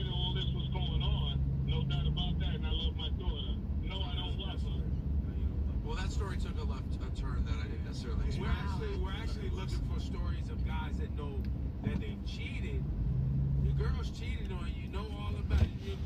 that all this was going on. No doubt about that. And I love my daughter. No, I don't love her. Well, that story took a turn that I didn't necessarily expect. We're actually looking for stories of guys that know that they've cheated. Your girl's cheated on you, know all about it. You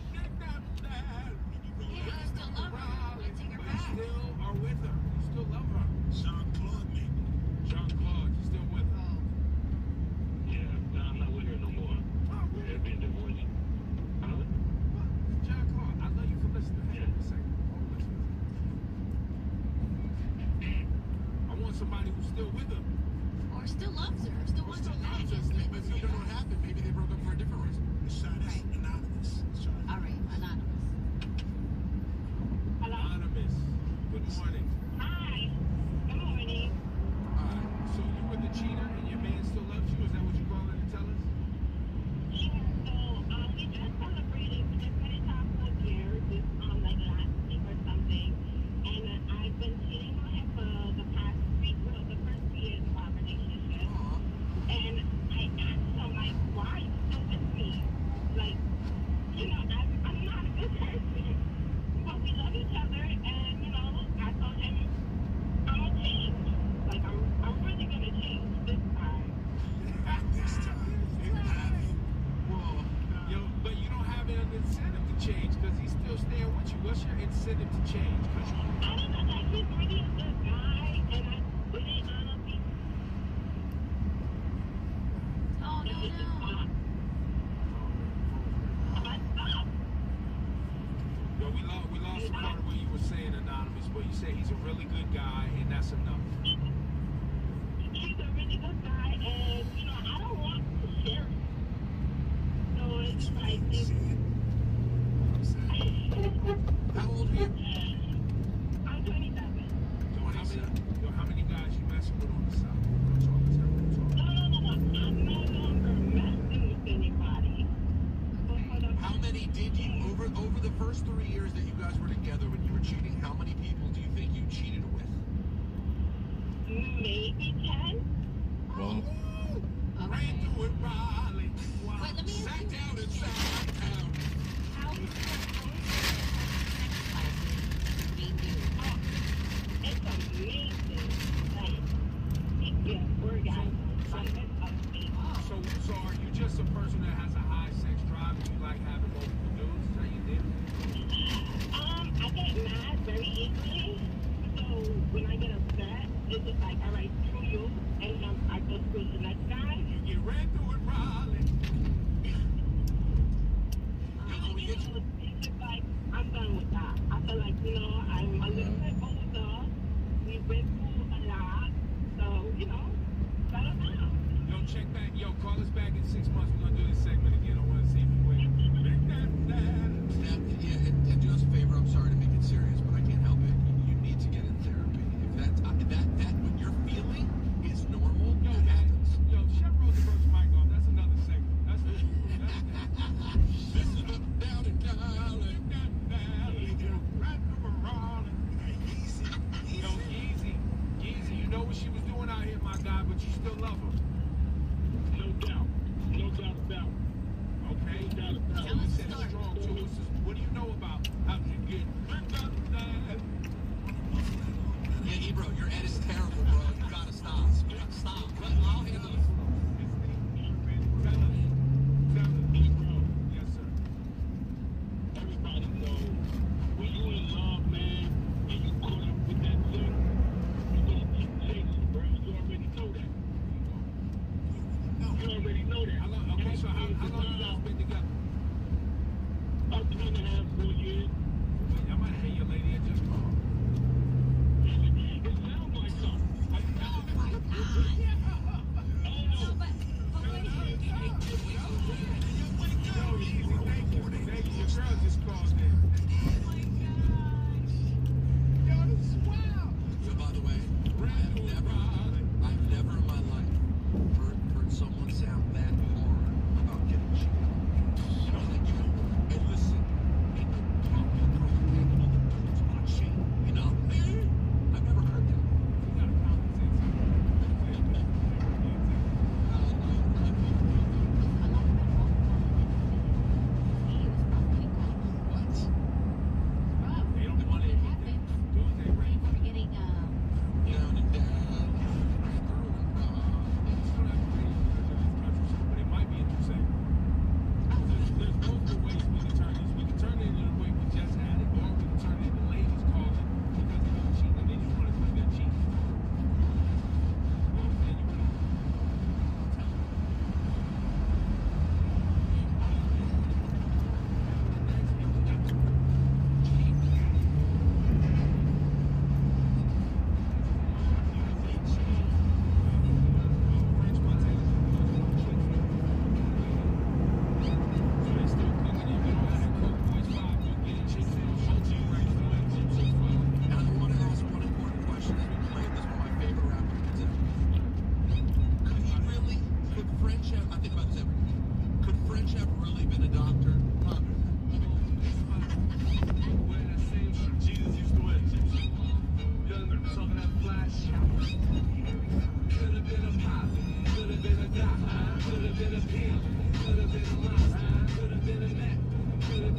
still love her. You take her back. You still are with her. You still love her. Jean-Claude, maybe. Jean-Claude, you still with her? Yeah, no, I'm not with her no more. Oh, really? They've been divorced. Huh? What? Jean-Claude, I know you can listen to him for a second. I want somebody who's still with her. Or still loves her. Still wants her back. Maybe you don't know what happened. Maybe they broke up for a different reason. The shot is anonymous. All right, anonymous. Hello? Anonymous. Good morning. Hi. Good morning. So you were the cheater and your man still loves you? Is that what you're calling to tell us? Yeah, so we just celebrated. We just finished our 4 years. This like last week or something. And I've been cheating on him for the past the first 3 years of our relationship. And I asked him, like, why are you still with me? Like, you know, I'm not a good person. But we love each other, and, you know, I told him I'm gonna change. Like, I'm really gonna change this time. This time. Well, but you don't have an incentive to change because he's still staying with you. What's your incentive to change? I don't know, like, he's really a good guy, and I really honestly. Oh, no. Yo, we lost the part of what you were saying, Anonymous, but you say he's a really good guy, and that's enough. He's a really good guy, and, you know, I don't want to share it. So it's like, How old are you? I'm 27. How many guys you messing with on the side? No. I'm no longer messing with anybody. How many did you, over the first 3 years that you guys were together when you were cheating, how many people do you think you cheated with? Maybe 10. Ran through it, Raleigh. Wait, let me Sat down and sat down. How was sex life being new? It's amazing. Like, yeah, we're guys. So are you just a person that has a high sex drive and you like having multiple dudes? Is that you did? I get mad very easily. So when I get upset, it's just like, all right, screw you, and I go screw the next guy. You get ran through it, Raleigh. It's just like, I'm done with that. I feel like, you know, I'm a little bit older. We've been through a lot. So, you know, settle down. Yo, check back. Yo, call us back in 6 months. We're going to do this segment again. I want to see if you win. And do us a favor. I'm sorry to make it serious, but I can't help it. You need to get in therapy. If that what you're feeling is normal, Yo, that happens. Yo, Chef Rosenberg's mic off. That's another segment. That's This is the down and down. Yo, Yeezy, you know what she was doing out here, my guy, but you still love her. No doubt. No doubt about it. Okay? No doubt about Tell it. us Said the story. strong too. What do you know about how you get? Yeah, Ebro, your ed is terrible, bro. You gotta stop. You gotta stop. I'll handle it. Yes, sir. Everybody knows when you in love, man, and you caught up with that thing, you gonna keep chasing, bro. You already know that. You already know that. Okay, so how long you guys been together? About 3.5, 4 years. I might hear your lady and just call. It sounds like something. Oh, my God. Oh, But wait. Yo, Easy, thank you. Thank you. Your girl just called in. Oh, my gosh. Yo, this is wild. So by the way, I've never in my life heard someone sound that hard about getting cheated on. And listen,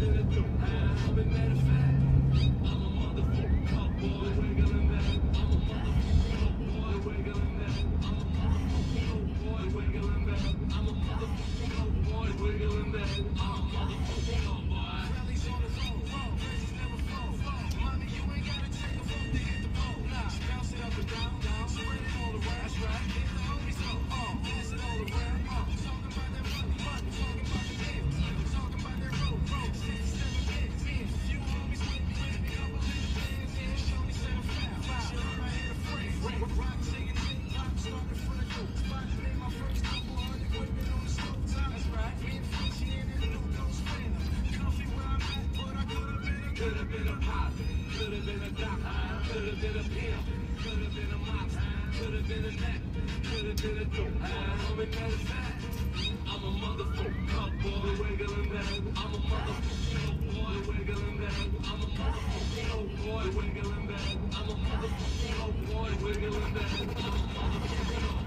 been a dope. I'm a matter of fact, I'm a motherfucking cowboy, wiggling that. I'm a motherfucking cowboy, wiggling that. I'm a motherfucking cowboy, wiggling that. I'm a motherfucking cowboy, wiggling that. I'm a motherfucking cowboy. Rallies on the road, crazies never flow. Mommy, you ain't gotta take a phone to hit the pole. Nah, bounce it up and down, spread it all around. That's right. Hit the homies up, pass it all around. Talking about that money, talking about the bills, talking about that road, 67 bits. Few homies with me, couple of the bands, yeah, show me set a foul. Shit on my head, a frame. Rock singing, hip-hop, started from the dope spot. Made my first couple hundred women on the stove top. That's right. Me and Fitchy in the new ghost phantom. Comfy where I'm at, but I could have been a pilot, could have been a doctor, could have been a pimp, could have been a mobster, could have been a neck, could have been a dope. I'm a matter of fact, I'm a motherfucking cowboy, wiggling that. I'm a motherfucking cowboy, wiggling that. I'm a motherfucking cowboy, wiggling that. I'm a motherfucking cowboy, wiggling that. I'm a motherfucking cowboy.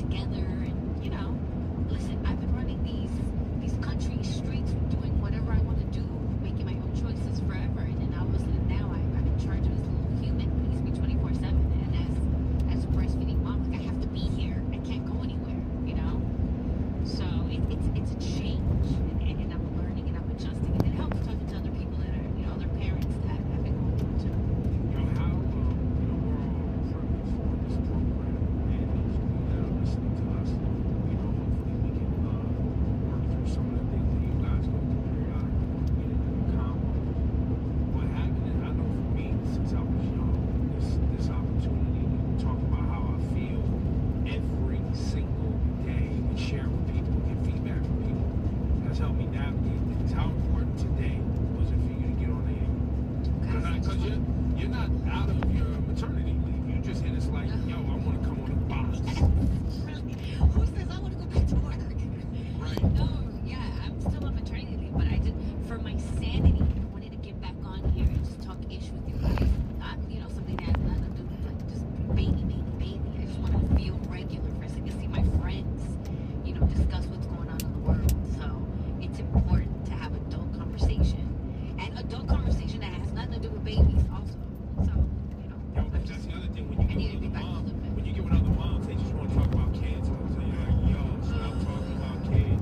together, and listen, I've been running these country streets, doing whatever I want to do, making my own choices forever, and then all of a sudden now I'm in charge of this little human who needs me 24/7, and as a breastfeeding mom, like I have to be here. I can't go anywhere, So it's a change, and I'm learning and I'm adjusting, and it helps talking to other people that are, other parents that have been going through it too. How, we're all privileged for this program, and those of you that are listening to us, hopefully we can work through some of the things that you guys go through periodically, get into the combo. What happened is, I know for me, since I was young, this opportunity to talk about how I feel every single day and share with people, get feedback from people, has helped me navigate things. How important today was it for you to get on the air? Because you're not out of your maternity leave. You just hit us like, yo, I want to come on the box. Who says I want to go back to work? Right. No, yeah, I'm still on maternity leave, but I just, for my sanity, I wanted to get back on here and just talk ish with you guys. Not, something that has nothing to do with like just baby. I just want to feel regular for a second, see my friends, discuss what's going on in the world. So it's important to have adult conversation, and adult conversation that has nothing to do with babies also. So, Yo, but that's the other thing. When you I need to be get with back a other little bit. moms, when you get with other moms, they just want to talk about kids. So you're like, yo, stop talking about kids.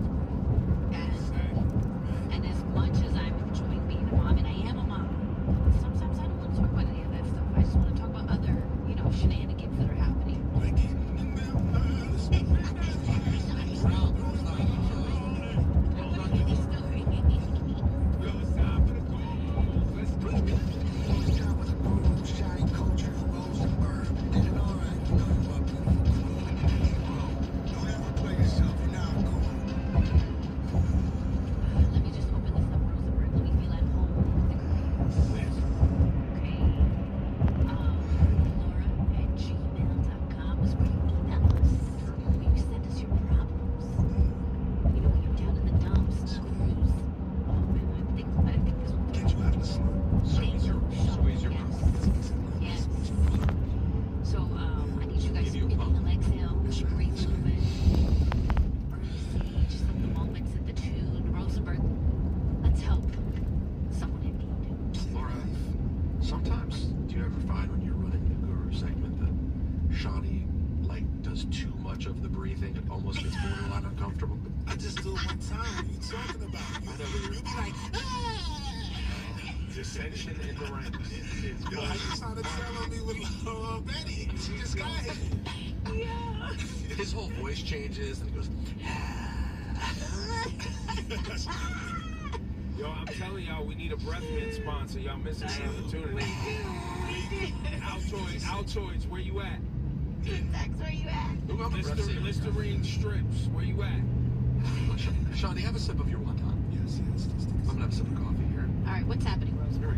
And as much as I'm enjoying being a mom, and I am a mom, sometimes I don't want to talk about any of that stuff. I just want to talk about other, shenanigans that are happening. Yo, it's time for the call. Let's do it. Let me just open this up, Rosenberg. Let me feel at home with the greens. Okay. Laura@gmail.com is where you email us. Where you send us your problems. When you're down in the dumps, the cruise. Oh man, I think this one. Squeeze your mouth. Yes. So, I need you guys to inhale, exhale, breathe a little bit. Just like the moments in the tune. Rosenberg, let's help someone in need. Laura, sometimes do you ever find when you're running the Guru segment that Shawnee does too much of the breathing? It almost gets borderline uncomfortable. I just do it one time. What are you talking about? You'll be like, Dissension in the ranks. yo, how you trying to tell on me with Betty? She just got here. His whole voice changes and he goes, Yo, I'm telling y'all, we need a breath mint sponsor. Y'all missing the opportunity. Altoids, where you at? Tex, where you at? "Ooh, I'm a breath saver." Listerine strips, where you at? Shawnee, have a sip of your wonton. Yes. I'm gonna have a sip of coffee here. All right, what's happening, Rosenberg?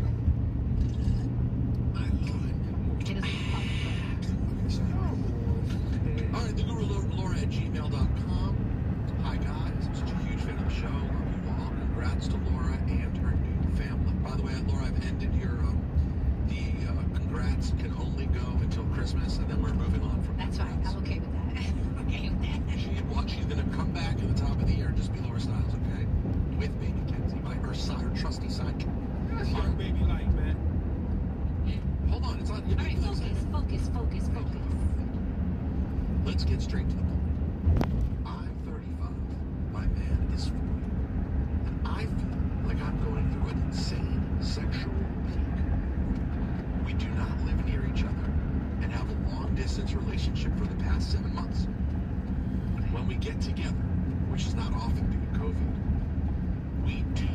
My Lord. Get us some coffee. All right, the Guru Laura@gmail.com. Hi guys, I'm such a huge fan of the show. Love you all. Congrats to Laura and her new family. By the way, Laura, I've ended your congrats can only go until Christmas, and then we're moving on from. That's fine. I'm okay with that. I'm okay with that. She's gonna come back at the top of the year and just be Laura Styles, okay? With baby Kenzie, by her trusty sidekick. That's young baby like, man. Hold on, it's on. All right, focus. Let's get straight to the point. I'm 35. My man is 40. And I feel like I'm going through an insane sexual peak. We do not live near each other and have a long-distance relationship for the past 7 months. When we get together, which is not often due to COVID, we do.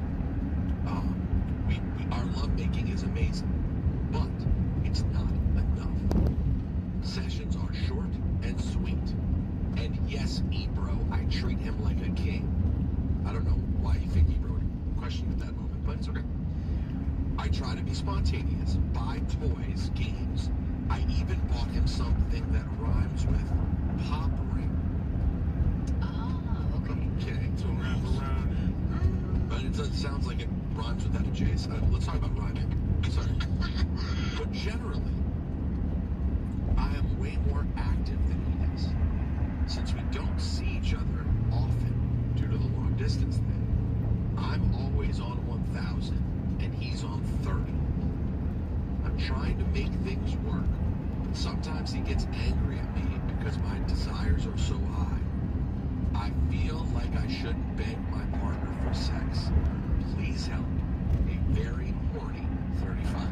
Our lovemaking is amazing, but it's not enough. Sessions are short and sweet. And yes, Ebro, I treat him like a king. I don't know why you think Ebro would question you at that moment, but it's okay. I try to be spontaneous, buy toys, games. I even bought him something that rhymes with pop ring. Oh, okay. Okay, To wrap around it. but it sounds like it rhymes with that adjacent. Let's talk about rhyming. Sorry. But generally, I am way more active than he is. make things work. But sometimes he gets angry at me because my desires are so high. I feel like I shouldn't beg my partner for sex. Please help. A very horny 35.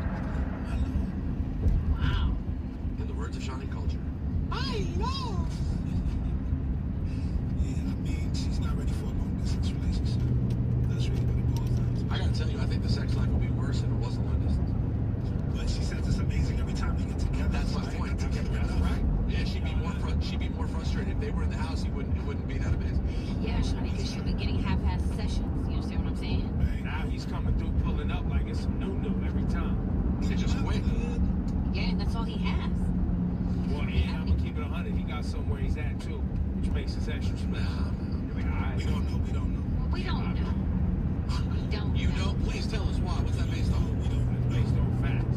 Wow. In the words of Shawnee Culture. I know. Yeah, I mean, she's not ready for a long distance relationship. That's really what it boils down to. I gotta tell you, I think the sex life would be worse if it wasn't long distance. But she says it's amazing every time they get together. That's my So point. they're together enough. Right? Yeah, she'd be more frustrated if they were in the house. It wouldn't be that amazing. Yeah, Shawnee, because she'll be getting half-ass sessions. You understand what I'm saying? Right. Now he's coming through, pulling up like it's some new every time. It's just quick. Yeah, and that's all he has. Well, and I'm gonna keep it 100. He got somewhere he's at too, which makes his extra special. You're like, all right. We don't know. We don't know. We don't know. You know? Please tell us why. What's that based on? We don't know. Based on facts.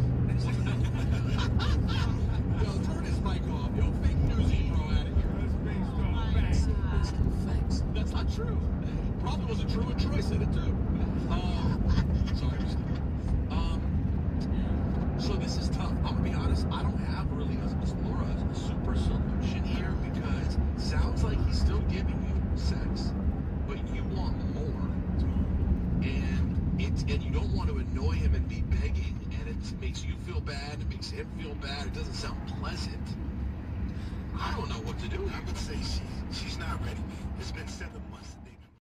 Yo, turn his mic off. Yo, fake news, bro, out of here. It's based on facts. Facts. That's not true. Probably wasn't true, and Troy said it too. Sorry. So this is tough. I'm gonna be honest. I don't have really a super solution here because it sounds like he's still giving you sex, but you want more, and you don't want to annoy him and be begging, and it makes you feel bad. It makes him feel bad. It doesn't sound pleasant. I don't know what to do. I would say she's not ready. It's been 7 months.